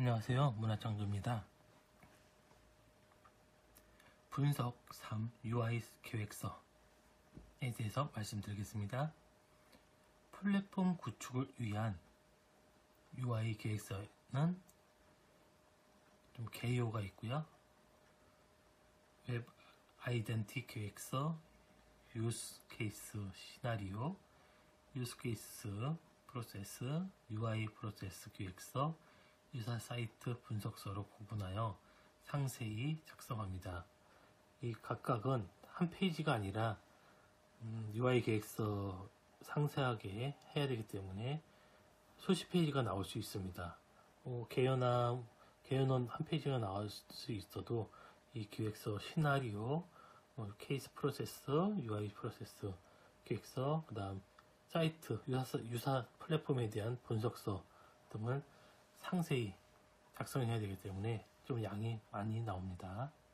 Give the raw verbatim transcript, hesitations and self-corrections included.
안녕하세요. 문화창조입니다. 분석 삼 유아이 계획서에 대해서 말씀드리겠습니다. 플랫폼 구축을 위한 유아이 계획서는 좀 개요가 있고요. 웹 아이덴티 계획서, 유스 케이스 시나리오, 유스 케이스 프로세스, 유아이 프로세스 계획서, 유사 사이트 분석서로 구분하여 상세히 작성합니다. 이 각각은 한 페이지가 아니라 음, 유아이 계획서 상세하게 해야 되기 때문에 수십 페이지가 나올 수 있습니다. 어, 개요나 개요는 한 페이지가 나올 수 있어도 이 기획서 시나리오, 어, 케이스 프로세스, 유아이 프로세스 계획서, 그 다음 사이트, 유사, 유사 플랫폼에 대한 분석서 등을 상세히 작성해야 되기 때문에 좀 양이 많이 나옵니다.